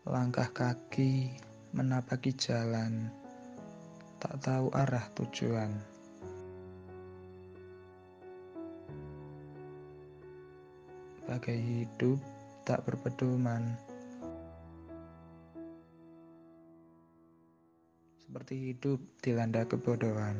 Langkah kaki menapaki jalan, tak tahu arah tujuan. Bagai hidup tak berpedoman, seperti hidup dilanda kebodohan.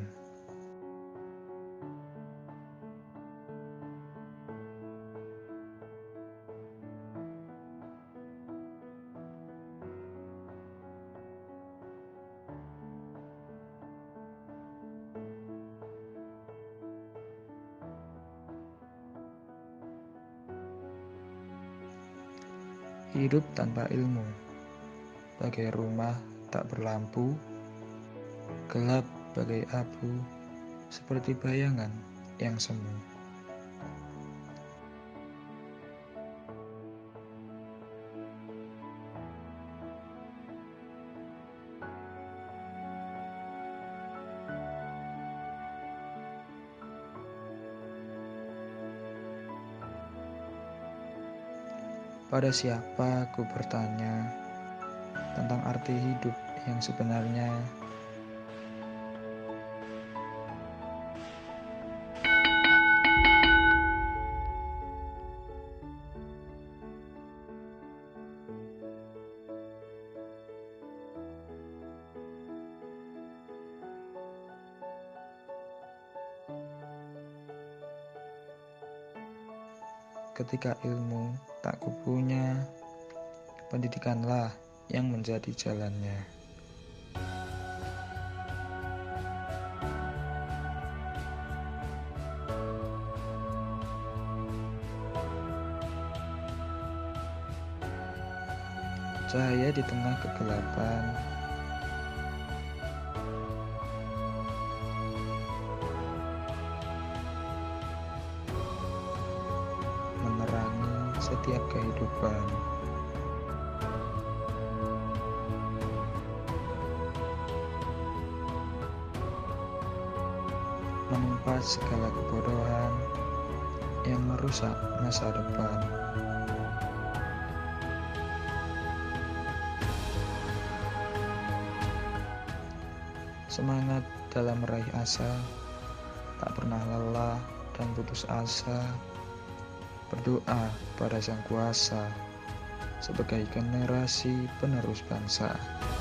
Hidup tanpa ilmu, bagai rumah tak berlampu, gelap bagai abu, seperti bayangan yang semu. Pada siapa ku bertanya tentang arti hidup yang sebenarnya? Ketika ilmu tak kupunya, pendidikanlah yang menjadi jalannya. Cahaya di tengah kegelapan, menerangi setiap kehidupan. Menumpas segala kebodohan yang merusak masa depan. Semangat dalam meraih asa, tak pernah lelah dan putus asa. Berdoa pada Sang Kuasa sebagai generasi penerus bangsa.